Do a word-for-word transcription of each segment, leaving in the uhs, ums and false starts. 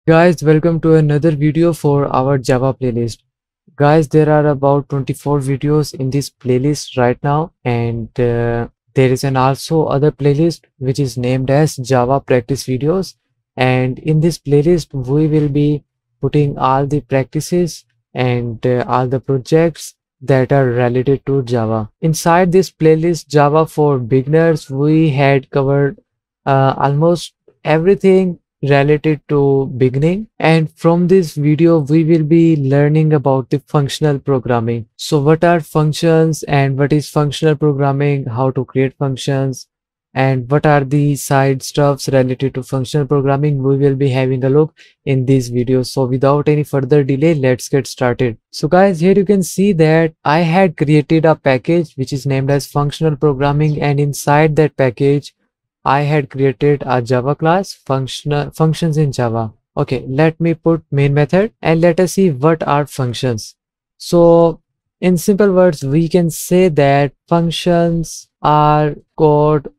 Guys, welcome to another video for our Java playlist. Guys, there are about twenty-four videos in this playlist right now, and uh, there is an also other playlist which is named as Java practice videos. And in this playlist, we will be putting all the practices and uh, all the projects that are related to Java. Inside this playlist, Java for beginners, we had covered uh, almost everything related to beginning, and from this video we will be learning about the functional programming. So what are functions and what is functional programming, how to create functions, and what are the side stuffs related to functional programming, we will be having a look in this video. So without any further delay, let's get started. So guys, here you can see that I had created a package which is named as functional programming, and inside that package I had created a Java class, functional functions in Java. Okay, let me put main method and let us see what are functions. So in simple words, we can say that functions are code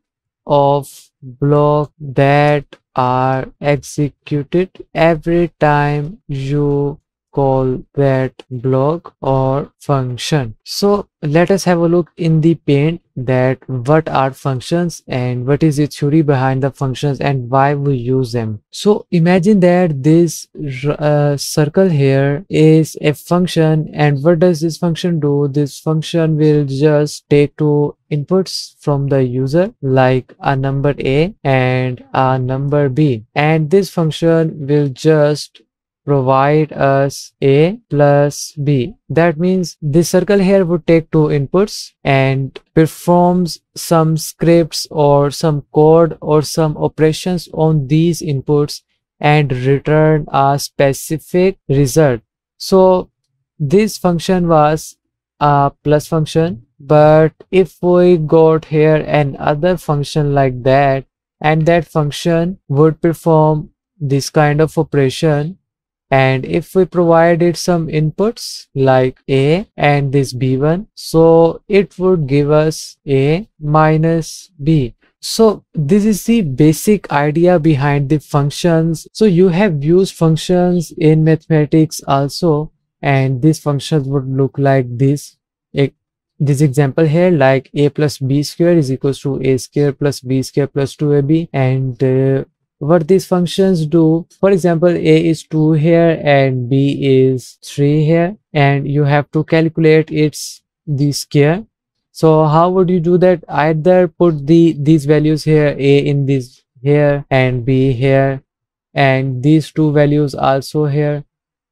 of block that are executed every time you call that block or function. So let us have a look in the paint that what are functions and what is the theory behind the functions and why we use them. So imagine that this uh, circle here is a function, and what does this function do? This function will just take two inputs from the user, like a number A and a number B, and this function will just provide us A plus B. That means this circle here would take two inputs and performs some scripts or some code or some operations on these inputs and return a specific result. So this function was a plus function, but if we got here another function like that, and that function would perform this kind of operation, and if we provided some inputs like A and this B one, so it would give us A minus B. So this is the basic idea behind the functions. So you have used functions in mathematics also, and these functions would look like this. This example here, like A plus B square is equals to A square plus B square plus two A B, and uh, what these functions do, for example, A is two here and B is three here, and you have to calculate its the square. So how would you do that? Either put the these values here, A in this here and B here, and these two values also here.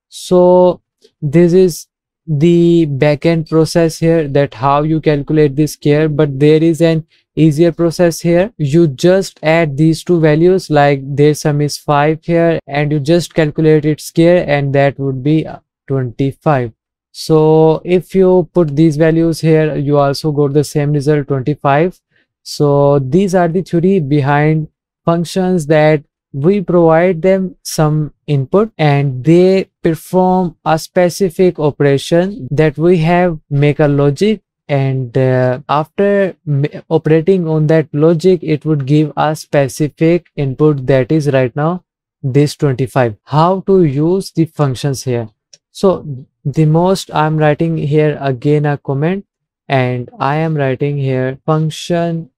So this is the backend process here, that how you calculate this square, but there is an easier process here. You just add these two values, like their sum is five here, and you just calculate its square, and that would be twenty-five. So if you put these values here, you also got the same result, twenty-five. So these are the theory behind functions, that we provide them some input and they perform a specific operation that we have make a logic, and uh, after operating on that logic, it would give a specific input, that is right now this twenty-five. How to use the functions here? So the most I'm writing here again a comment, and I am writing here function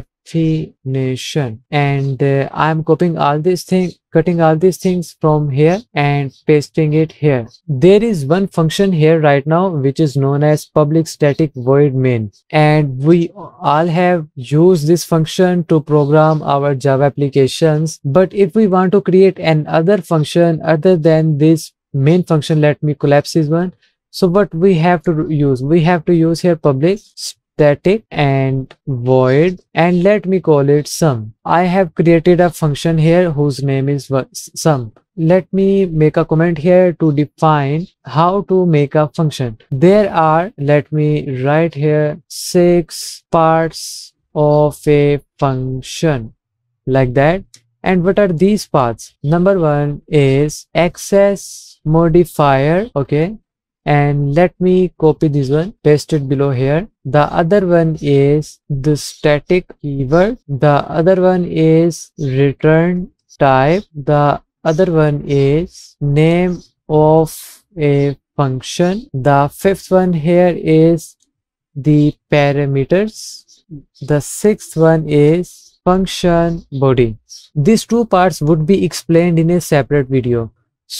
definition, and uh, I'm copying all these things, cutting all these things from here and pasting it here. There is one function here right now which is known as public static void main, and we all have used this function to program our Java applications. But if we want to create another function other than this main function, let me collapse this one. So what we have to use, we have to use here public static and void, and let me call it sum. I have created a function here whose name is sum. Let me make a comment here to define how to make a function. There are, let me write here, six parts of a function like that. And what are these parts? Number one is access modifier, okay, and let me copy this one, paste it below here. The other one is the static keyword, the other one is return type, the other one is name of a function. The fifth one here is the parameters. The sixth one is function body. These two parts would be explained in a separate video.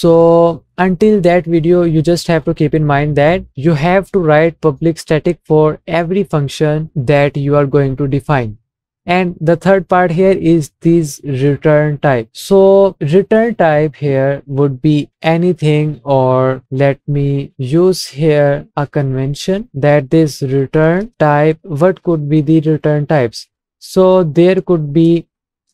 So until that video, you just have to keep in mind that you have to write public static for every function that you are going to define. And the third part here is this return type. So return type here would be anything, or let me use here a convention that this return type, what could be the return types? So there could be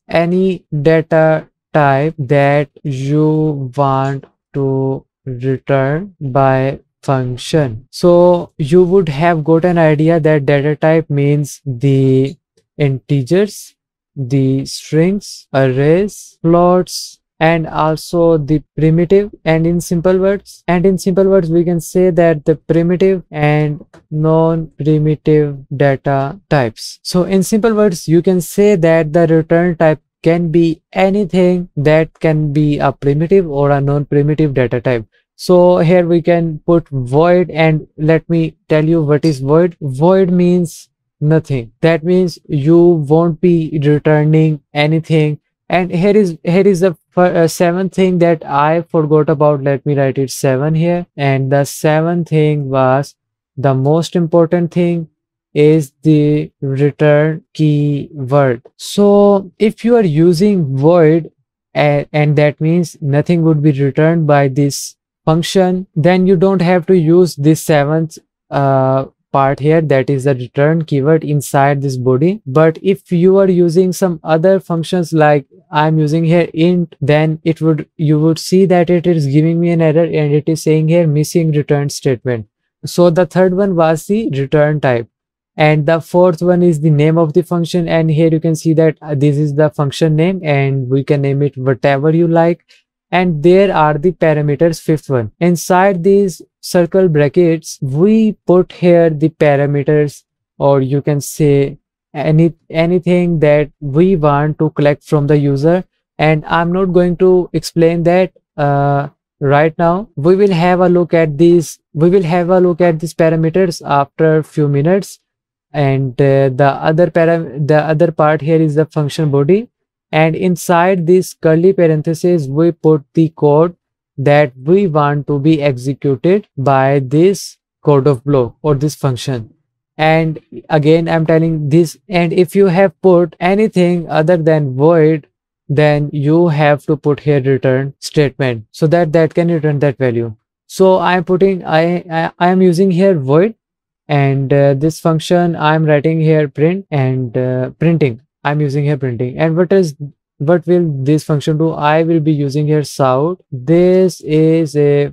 any data type that you want to return by function. So you would have got an idea that data type means the integers, the strings, arrays, floats, and also the primitive. And in simple words, and in simple words, we can say that the primitive and non-primitive data types. So in simple words, you can say that the return type can be anything that can be a primitive or a non-primitive data type. So here we can put void, and let me tell you what is void. Void means nothing. That means you won't be returning anything. And here is here is the uh, seventh thing that I forgot about. Let me write it seven here. And the seventh thing was the most important thing is the return keyword. So if you are using void, and, and that means nothing would be returned by this function, then you don't have to use this seventh uh, part here, that is the return keyword inside this body. But if you are using some other functions, like I'm using here int, then it would you would see that it is giving me an error and it is saying here missing return statement. So the third one was the return type. And the fourth one is the name of the function. And here you can see that uh, this is the function name, and we can name it whatever you like. And there are the parameters, fifth one. Inside these circle brackets, we put here the parameters, or you can say any anything that we want to collect from the user. And I'm not going to explain that uh, right now. We will have a look at these. We will have a look at these parameters after a few minutes. And uh, the other para the other part here is the function body. And inside this curly parenthesis, we put the code that we want to be executed by this code of block or this function. And again, I'm telling this, and if you have put anything other than void, then you have to put here return statement so that that can return that value. So I'm putting, I, I, I am using here void, and uh, this function I'm writing here print, and uh, printing. I'm using here printing. And what is what will this function do? I will be using here south. This is a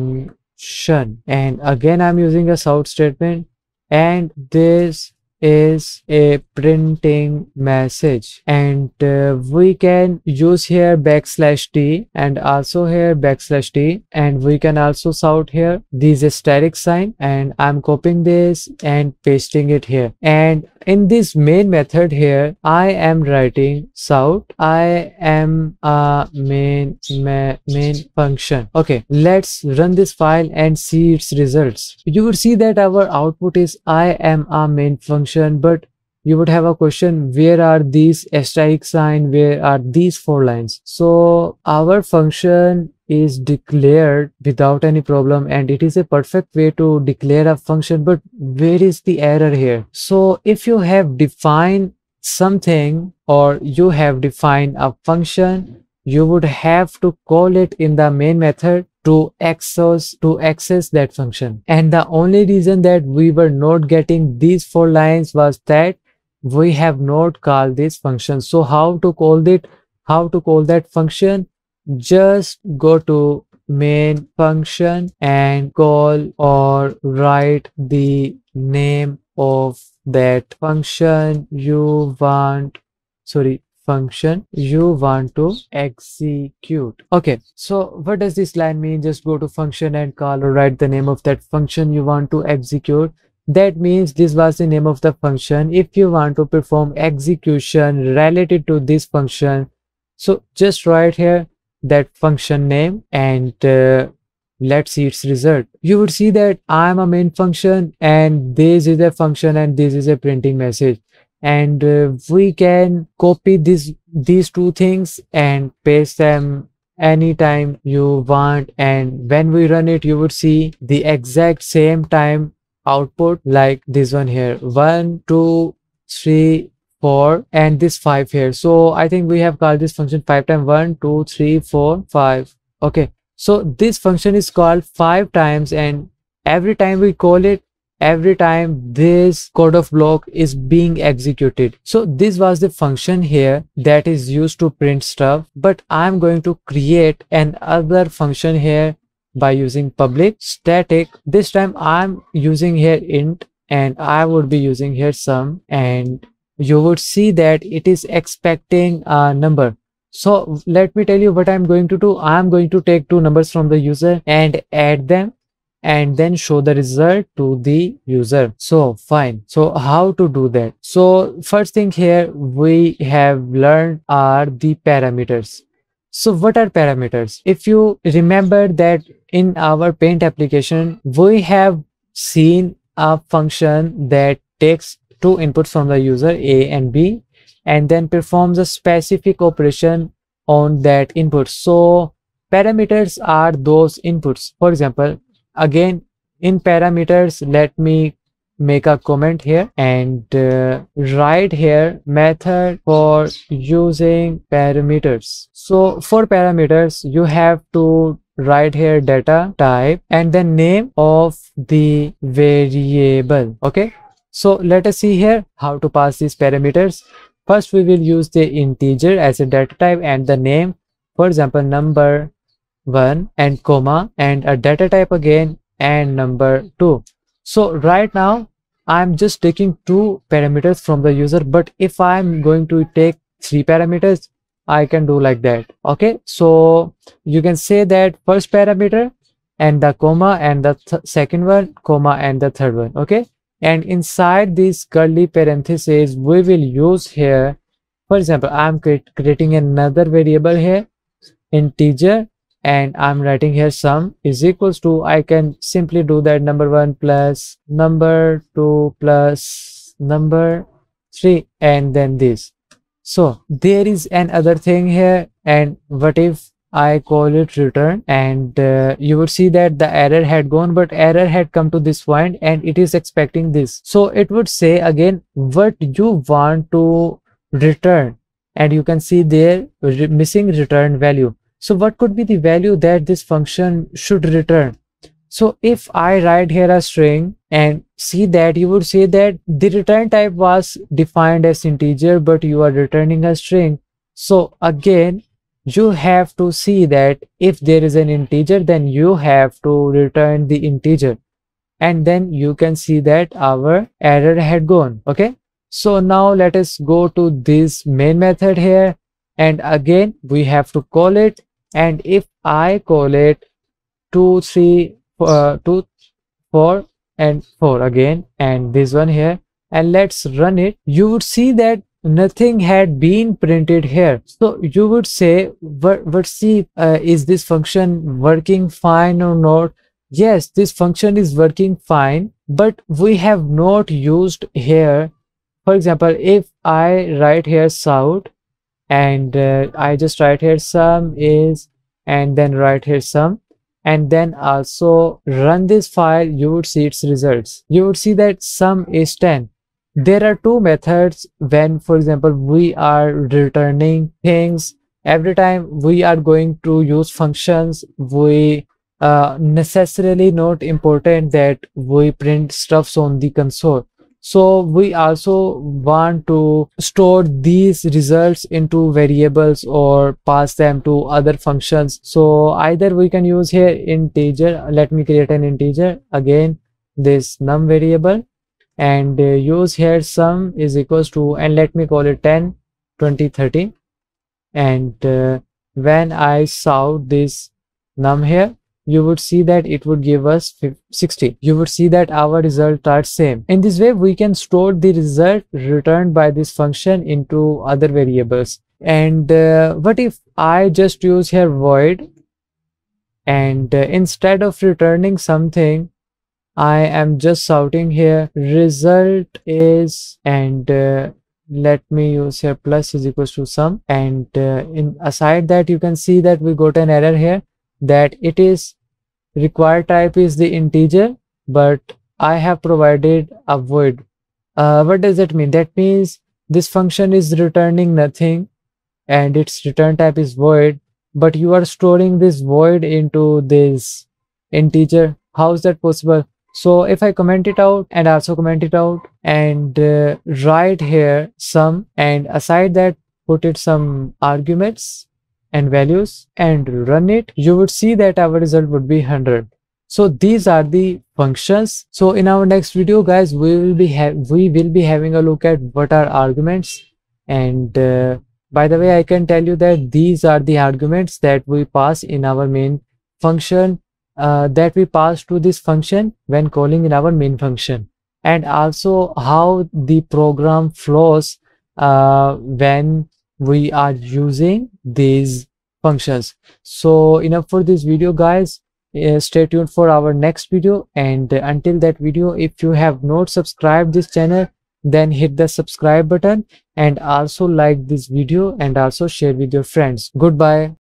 function, and again I'm using a south statement, and this is a printing message. And uh, we can use here backslash t, and also here backslash t, and we can also south here this asterisk sign, and I'm copying this and pasting it here. And in this main method here, I am writing south. I am a main ma main function. Okay, let's run this file and see its results. You would see that our output is I am a main function, but you would have a question, where are these asterisk sign, where are these four lines? So our function is declared without any problem, and it is a perfect way to declare a function. But where is the error here? So if you have defined something, or you have defined a function, you would have to call it in the main method to access to access that function. And the only reason that we were not getting these four lines was that we have not called this function. So how to call it, how to call that function? Just go to main function and call or write the name of that function you want, sorry, function you want to execute. Okay, so what does this line mean? Just go to function and call or write the name of that function you want to execute. That means this was the name of the function. If you want to perform execution related to this function, so just write here that function name and uh, let's see its result. You would see that I'm a main function and this is a function and this is a printing message, and uh, we can copy this these two things and paste them anytime you want, and when we run it you would see the exact same time output like this one here, one two three four and this five here. So I think we have called this function five times, one two three four five. Okay, so this function is called five times, and every time we call it, every time this code of block is being executed. So this was the function here that is used to print stuff, but I'm going to create another function here by using public static. This time I'm using here int and I would be using here sum, and you would see that it is expecting a number. So let me tell you what I'm going to do. I'm going to take two numbers from the user and add them and then show the result to the user. So fine. So how to do that? So first thing here we have learned are the parameters. So what are parameters? If you remember that in our Paint application, we have seen a function that takes two inputs from the user A and B and then performs a specific operation on that input. So parameters are those inputs. For example, again in parameters, let me make a comment here and uh, write here method for using parameters. So for parameters you have to write here data type and then name of the variable. Okay, so let us see here how to pass these parameters. First we will use the integer as a data type and the name, for example number one and comma and a data type again and number two. So right now I'm just taking two parameters from the user, but if I'm going to take three parameters I can do like that. Okay, so you can say that first parameter and the comma and the th second one comma and the third one. Okay, and inside this curly parentheses we will use here, for example I'm creating another variable here integer and I'm writing here sum is equals to, I can simply do that number one plus number two plus number three and then this. So there is another thing here, and what if I call it return, and uh, you would see that the error had gone, but error had come to this point and it is expecting this. So it would say again what you want to return, and you can see there re missing return value. So what could be the value that this function should return? So if I write here a string and see that, you would say that the return type was defined as integer, but you are returning a string. So again, you have to see that if there is an integer, then you have to return the integer. And then you can see that our error had gone. Okay. So now let us go to this main method here. And again, we have to call it. And if I call it two, three, uh, two, four, and four again, and this one here, and let's run it, you would see that nothing had been printed here. So you would say, what, what see, uh, is this function working fine or not? Yes, this function is working fine, but we have not used here. For example, if I write here south and uh, I just write here sum is, and then write here sum, and then also run this file, you would see its results. You would see that sum is ten. There are two methods when, for example, we are returning things. Every time we are going to use functions, we uh, necessarily not important that we print stuffs on the console. So we also want to store these results into variables or pass them to other functions. So either we can use here integer. Let me create an integer again, this num variable, and uh, use here sum is equals to, and let me call it ten, twenty, thirty. And uh, when I solve this num here, you would see that it would give us sixty. You would see that our results are same. In this way, we can store the result returned by this function into other variables. And uh, what if I just use here void, and uh, instead of returning something, I am just shouting here result is, and uh, let me use here plus is equals to sum, and uh, in aside that you can see that we got an error here that it is required type is the integer, but I have provided a void. Uh, what does that mean? That means this function is returning nothing and its return type is void, but you are storing this void into this integer. How is that possible? So if I comment it out and also comment it out and uh, write here sum, and aside that put it some arguments and values and run it, you would see that our result would be one hundred. So these are the functions. So in our next video, guys, we will be we will be having a look at what are arguments. And uh, by the way, I can tell you that these are the arguments that we pass in our main function, uh, that we pass to this function when calling in our main function, and also how the program flows uh, when we are using these functions. So enough for this video, guys. Uh, stay tuned for our next video, and uh, until that video, if you have not subscribed this channel, then hit the subscribe button and also like this video and also share with your friends. Goodbye.